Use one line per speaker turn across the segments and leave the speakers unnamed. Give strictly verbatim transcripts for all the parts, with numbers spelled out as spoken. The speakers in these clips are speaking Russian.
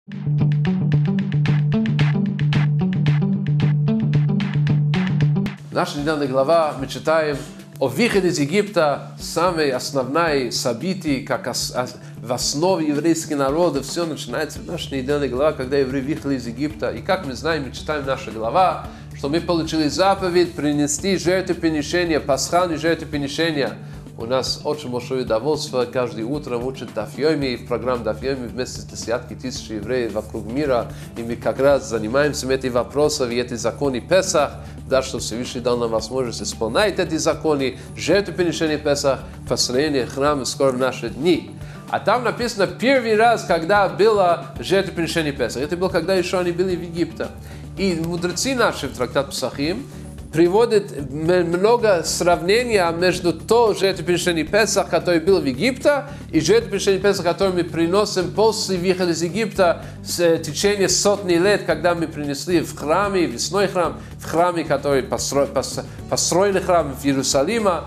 Наша недавняя глава мы читаем о выходе из Египта, самые основные события, как в основе еврейского народа. Все начинается в нашей недавней главе, когда евреи выехали из Египта. И как мы знаем, мы читаем наша глава, что мы получили заповедь принести жертвоприношение, пасхальное жертвоприношение. У нас очень большое удовольствие каждое утро учат Даф Йоми, в программе Даф Йоми вместе с десятки тысяч евреев вокруг мира. И мы как раз занимаемся этими вопросами, и эти законы Песах, да, что Всевышний дал нам возможность исполнять эти законы, жертвоприношение Песах, построение храма скоро в наши дни. А там написано первый раз, когда было жертвоприношение Песах. Это было, когда еще они были в Египте. И мудрецы наши в трактат Псахим приводит много сравнения между то жертвоприношение Песах, которое было в Египте, и жертвоприношение Песах, которое мы приносим после выхода из Египта в течение сотни лет, когда мы принесли в храме, весной храм, в храме, который построен, построенный храм в Иерусалиме,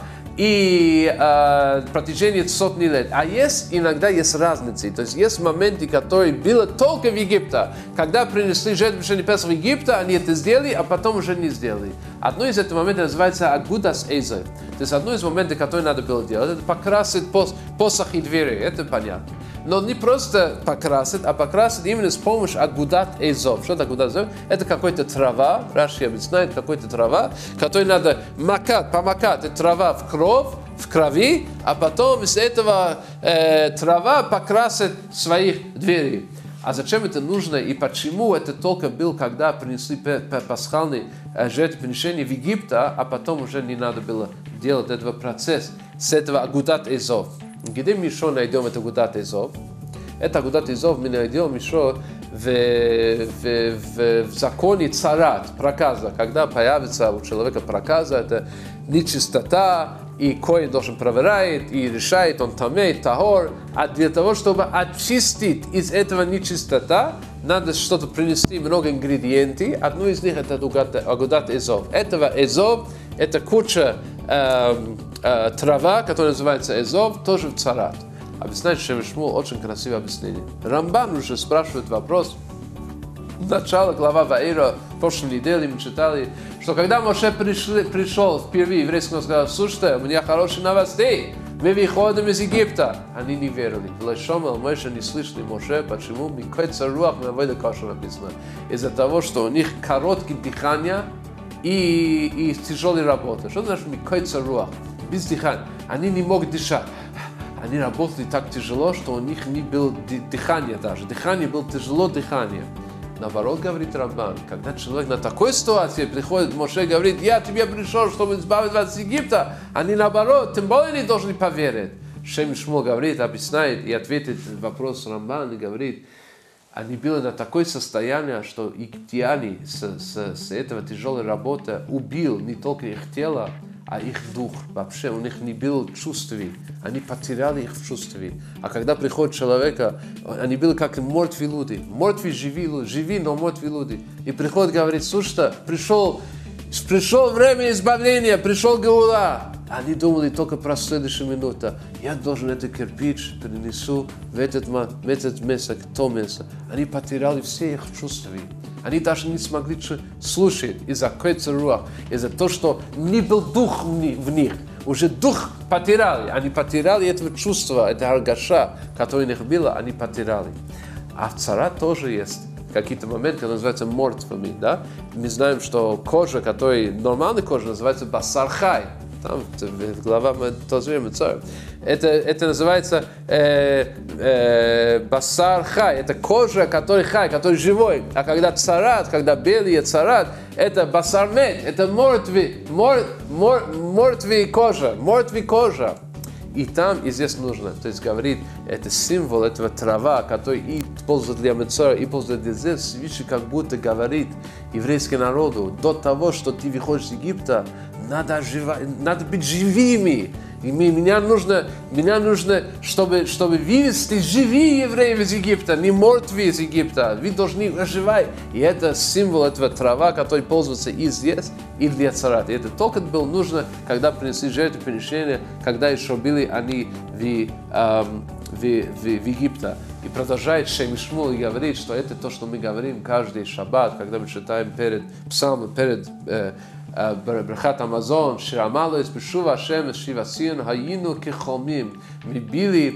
и э, протяжении сотни лет. А есть иногда есть разницы. То есть есть моменты, которые были только в Египте. Когда принесли жертвоприношение Песах в Египте, они это сделали, а потом уже не сделали. Одно из этих моментов называется Агудас Эйзер. То есть одно из моментов, которые надо было делать, это покрасить пос, посох и двери. Это понятно. Но не просто покрасить, а покрасить именно с помощью Агудат Эйзов. Что это Агудат Эйзов? Это какая-то трава, Раши объясняет, какая-то трава, которую надо макать, помакать эту трава в кровь, в крови, а потом из этого э, трава покрасит своих дверей. А зачем это нужно и почему это только было, когда принесли пасхальные жертвоприношения в Египте, а потом уже не надо было делать этого процесса с этого Агудат Эйзов. Где мы еще найдем это Агудат Эйзов? Это Агудат Эйзов мы найдем еще в, в, в, в законе царат, проказа. Когда появится у человека проказа, это нечистота, и коин должен проверять, и решает, он тамей, тахор. А для того, чтобы очистить из этого нечистота, надо что-то принести, много ингредиентов. Одно из них это Агудат Эйзов. Этого Эйзов, это куча э, э, трава, которая называется Эйзов, тоже в царат. Объясняет Шем Шмуэл, очень красивое объяснение. Рамбан уже спрашивает вопрос. Начало глава Ваэра, в прошлой неделе мы читали, что когда Моше пришли, пришел впервые, еврейский народ сказал: слушайте, у меня хорошие новости, мы выходим из Египта. Они не верили. Лешомел Моше не слышали Моше, почему? Микойца руах мавойда каша написано. Из-за того, что у них короткие дыхания и, и тяжелая работа. Что значит микойца руах? Без дыхания. Они не могут дышать. Они работали так тяжело, что у них не было дыхания даже. Дыхание было тяжело дыхание. Наоборот, говорит Рамбан, когда человек на такой ситуации приходит, Моше говорит: я тебе пришел, чтобы избавить вас из Египта, они наоборот, тем более не должны поверить. Шем Шмуэл говорит, объясняет и ответит на вопрос Рамбан и говорит: они были на такое состояние, что египтяне с, с, с этого тяжелой работы убил не только их тело, а их дух. Вообще у них не было чувствий. Они потеряли их в чувстве. А когда приходит человека, они были как мертвые люди. Мертвые живи, живи, но мертвые люди. И приходит, говорит: слушай, пришел, пришел время избавления, пришел Геула. Они думали только про следующую минуту. Я должен этот кирпич перенесу в этот, в этот место, в то место. Они потеряли все их чувства. Они даже не смогли слушать из-за койца руах, из-за того, что не был дух в них. Уже дух потеряли. Они потеряли это чувство, это аргаша, которое у них было, они потеряли. А в царат тоже есть какие-то моменты, которые называются мертвыми. Да? Мы знаем, что кожа, которая нормальная кожа, называется басархай. Там в глава мы тоже царь. Это, это называется э, э, басар хай. Это кожа, который хай, который живой. А когда царат, когда белый царат, это басар мед, это мертвый, мор, мор, мертвый кожа, мертвый кожа. И там, и здесь нужно. То есть говорит, это символ этого трава, который и пользует для мецора, и пользует для здесь. Свыше как будто говорит еврейскому народу: до того, что ты выходишь из Египта, надо, жива, надо быть живыми. И мне, меня нужно, меня нужно чтобы, чтобы вывести живые евреи из Египта, не мертвые из Египта. Вы должны оживать. И это символ этого трава, который пользуется и здесь, и в Яцерат. И это только было нужно, когда принесли жертвоприношение, когда еще были они в, эм, в, в, в Египте. И продолжает Шем Шмуэл и говорит, что это то, что мы говорим каждый шаббат, когда мы читаем перед псалмом, перед э, Брахат Амазон, Ширамало из Бешува Ашем, Шивасин, Хаину Кехомим. Мы были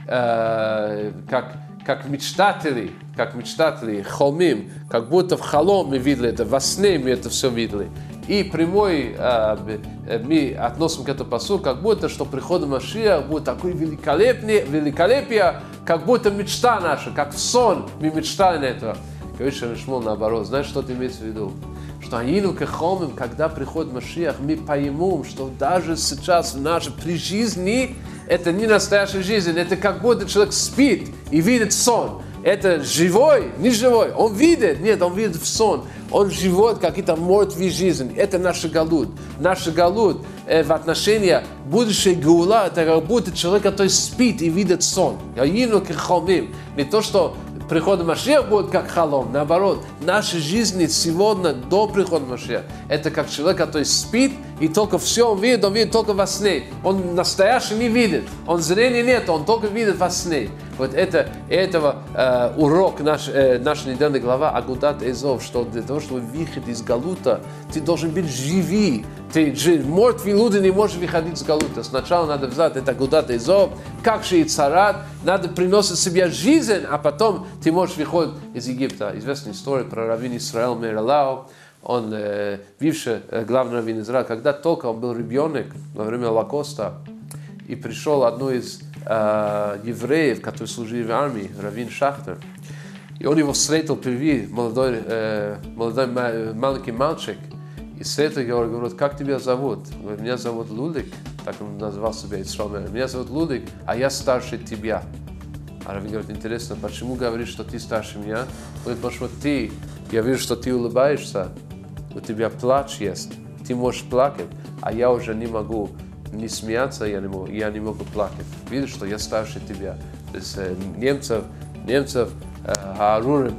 э, как, как мечтатели, как мечтатели, холмим, как будто в холом мы видели это, во сне мы это все видели. И прямой э, мы относим к этому пасу, как будто, что приходом Машиах будет такое великолепие, великолепие, как будто мечта наша, как в сон мы мечтали на это. Говорит Шем Шмуэл наоборот. Знаешь, что ты имеешь в виду? Что Аину Кехомим, когда приходит Машиах, мы поймем, что даже сейчас в нашей при жизни это не настоящая жизнь, это как будто человек спит и видит сон. Это живой, не живой. Он видит, нет, он видит в сон. Он живет какие-то мертвые жизни. Это наш галут. Наш галут э, в отношении будущей гаула, это как будто человек, который спит и видит сон. Аину Кехомим. Не то, что приход Машиах будет как халом, наоборот, наши жизни сегодня до прихода Машиаха, это как человек, который спит и только все он видит, он видит только во сне. Он настоящий не видит, он зрения нет, он только видит во сне. Вот это, этого э, урок наш, э, наша недельная глава Агудат Эзов, что для того, чтобы выйти из Галута, ты должен быть живи. Ты мертвые люди не можешь выходить из Галута. Сначала надо взять это Агудат Эзов, как же и царат, надо приносить себе жизнь, а потом ты можешь выходить из Египта. Известная история про раввин Исраэл Меир Лау. Он, э, бывший э, главный раввин Израиля, когда только он был ребенок во время Холокоста, и пришел одной из э, евреев, который служил в армии, раввин Шахтер, и он его встретил впервые, молодой, э, молодой маленький мальчик, и встретил его, говорит, как тебя зовут? Говорит, меня зовут Лудик, так он назвал себя Исраэль, меня зовут Лудик, а я старше тебя. А раввин говорит, интересно, почему говоришь, что ты старше меня? Он говорит, потому что ты, я вижу, что ты улыбаешься, у тебя плач есть, ты можешь плакать, а я уже не могу не смеяться, я не могу, я не могу плакать. Видишь, что я старше тебя. То есть э, немцев, немцев, Хаарурим,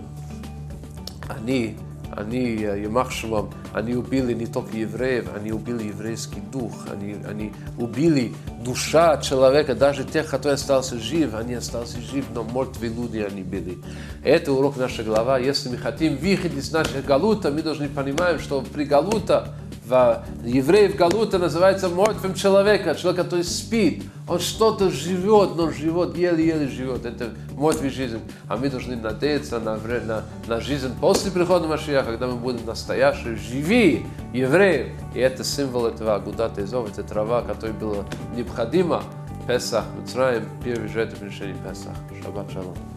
э, они, они, Ямах Шумам, они убили не только евреев, они убили еврейский дух, они, они убили душа человека, даже тех, которые остался жив, они остались жив, но мертвые люди они были. Это урок нашей главы. Если мы хотим выйти из нашего галута, мы должны понимать, что при галута, в евреев галута называется мертвым человеком, человек, который спит, он что-то живет, но живет, еле-еле живет, это мертвая жизнь. А мы должны надеяться на, на, на жизнь после прихода Машиаха, когда мы будем настоящие, живые евреи. И это символ этого Агудат Эзов, это трава, которая была необходима. Песах, Мицраим, первый жертвоприношение Песах. Шаббат шалом.